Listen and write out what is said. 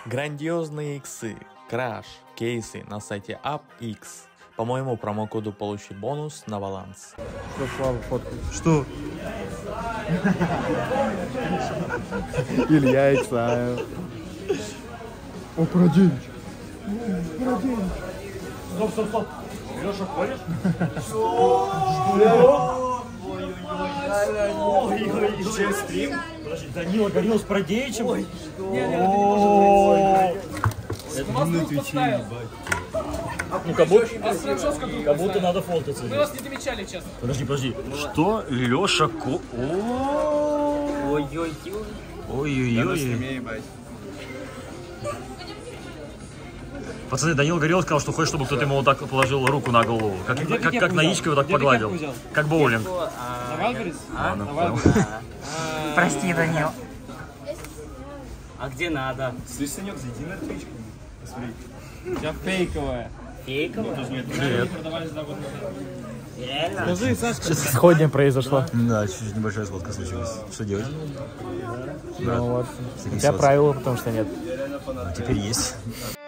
Грандиозные иксы, краш, кейсы на сайте UpX. По моему промокоду получи бонус на баланс. Что, Слава, фоткай? Что? Илья эксайл. О, Парадеевич. Парадеевич. Стоп, стоп, стоп. Леша, кореш? Ой-ой-ой. Еще стрим? Подожди, Данила горел с Парадеевичем? Ой, это на твиче, ебать. Ну, как будто надо фототься. Мы вас не замечали, честно. Подожди. Что? Леша Ой-ой-ой. Ой-ой-ой. Пацаны, Данил Горел сказал, что хочет, чтобы кто-то ему вот так положил руку на голову. Как на яичко вот так погладил. Как боулинг. Прости, Данил. А где надо? Слышь, Санек, зайди на твич. Посмотри. У тебя фейковая. Фейковая? Привет. Реально? Скажи, Сашка. Сейчас сходня произошла. Да, чуть-чуть небольшая сходка случилась. Что делать? Ну вот. У тебя правила, потому что нет. Теперь есть.